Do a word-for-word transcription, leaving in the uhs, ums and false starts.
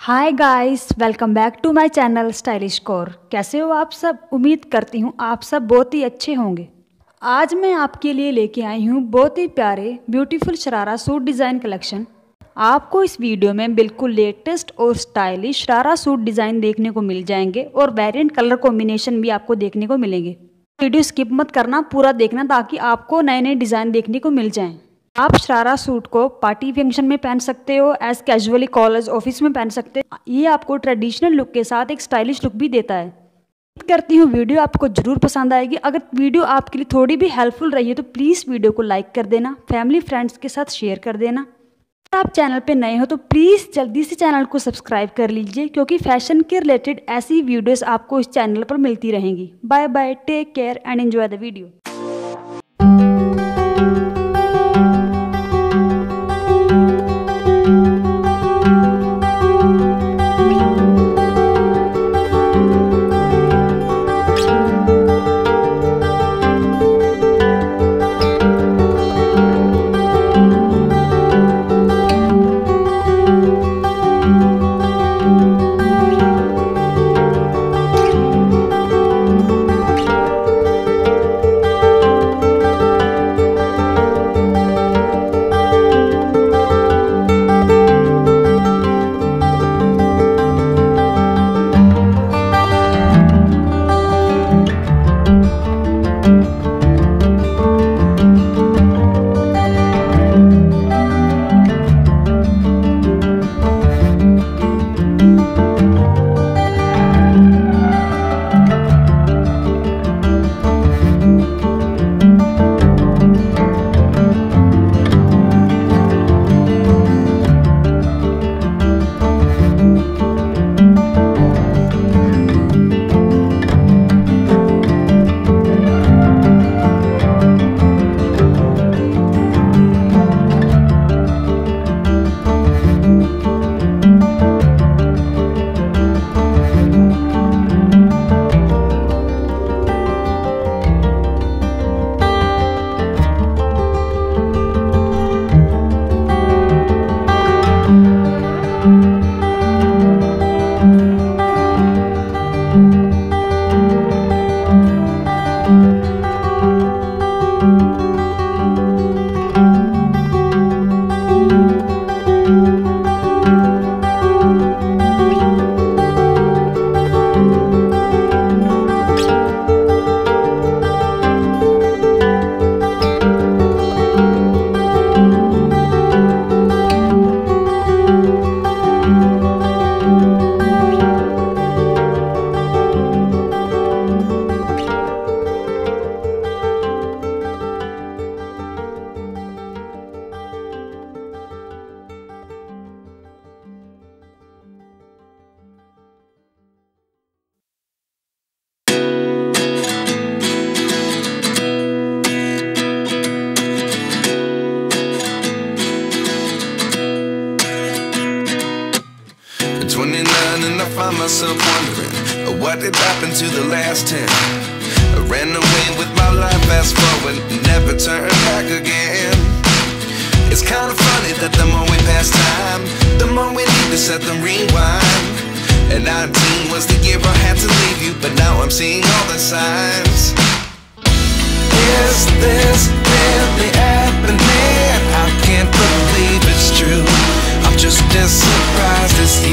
Hi guys, welcome back to my channel stylish core. कैसे हो आप सब? उम्मीद करती हूँ आप सब बहुत ही अच्छे होंगे। आज मैं आपके लिए लेके आई हूँ बहुत ही प्यारे beautiful sharara suit design collection. आपको इस वीडियो में बिल्कुल लेटेस्ट और स्टाइलिश शरारा सूट डिज़ाइन देखने को मिल जाएंगे और वेरिएंट कलर कॉम्बिनेशन भी आपको देखने को मिलेंगे। वीडियो स्किप मत करना, पूरा देखना ताकि आपको नए नए डिज़ाइन देखने को मिल जाएं। आप शरारा सूट को पार्टी फंक्शन में पहन सकते हो, एज कैजुअली कॉलेज ऑफिस में पहन सकते हो। ये आपको ट्रेडिशनल लुक के साथ एक स्टाइलिश लुक भी देता है। उम्मीद करती हूँ वीडियो आपको जरूर पसंद आएगी। अगर वीडियो आपके लिए थोड़ी भी हेल्पफुल रही है तो प्लीज़ वीडियो को लाइक कर देना, फैमिली फ्रेंड्स के साथ शेयर कर देना। अगर आप चैनल पे नए हो तो प्लीज़ जल्दी से चैनल को सब्सक्राइब कर लीजिए, क्योंकि फैशन के रिलेटेड ऐसी वीडियोस आपको इस चैनल पर मिलती रहेंगी। Bye bye, take care and enjoy the video. twenty-nine and I find myself wondering, uh, what did happen to the last ten? I ran away with my life, fast forward, never turn back again. It's kind of funny that the more we pass time, the more we need to set them rewind. And nineteen was the year I had to leave you, but now I'm seeing all the signs. Is this really happening? I can't believe it's true. I'm just as surprised as you.